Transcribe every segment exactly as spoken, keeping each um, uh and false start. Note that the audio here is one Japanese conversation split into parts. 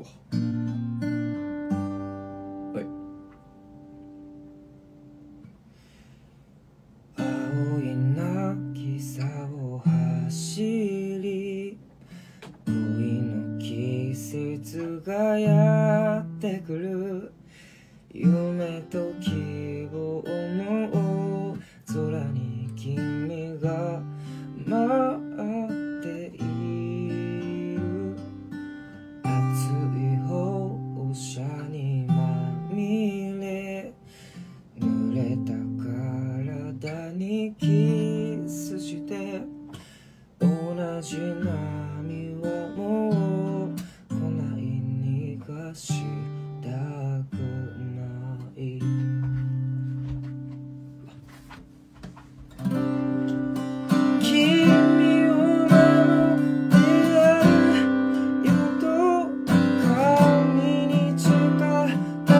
はい。青い渚を走り、恋の季節がやってくる。夢と希望の空に君が待っている。熱い放射にまみれ、濡れた体にキスして、同じ波はもう来ない、逃がしたくない。君を守ってやるよと髪に誓った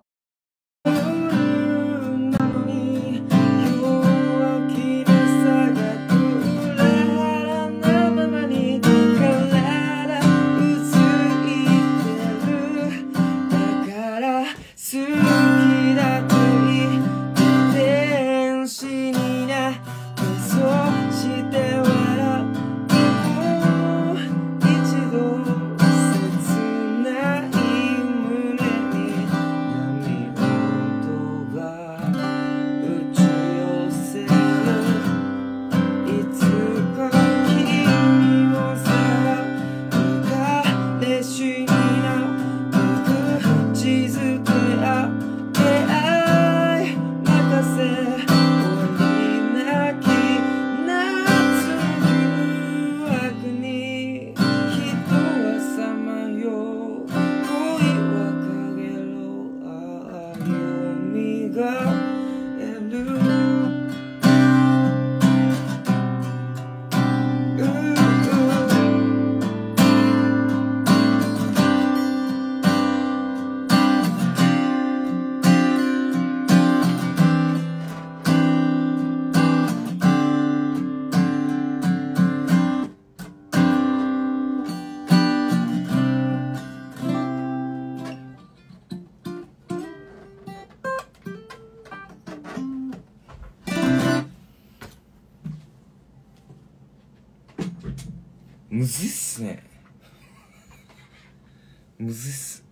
夜なのに、弱気なさが裏腹なままに体うついてる。だから好きだと言って天使になって、そして笑ってもう一度切ない胸に波音が打ち寄せる。いつか君をさら彼氏になってく。地図とや出会い任せ、終わりなき夏の悪に人はさまよう。恋はかげろう、歩みがえる。むずいっすね。むずいっす。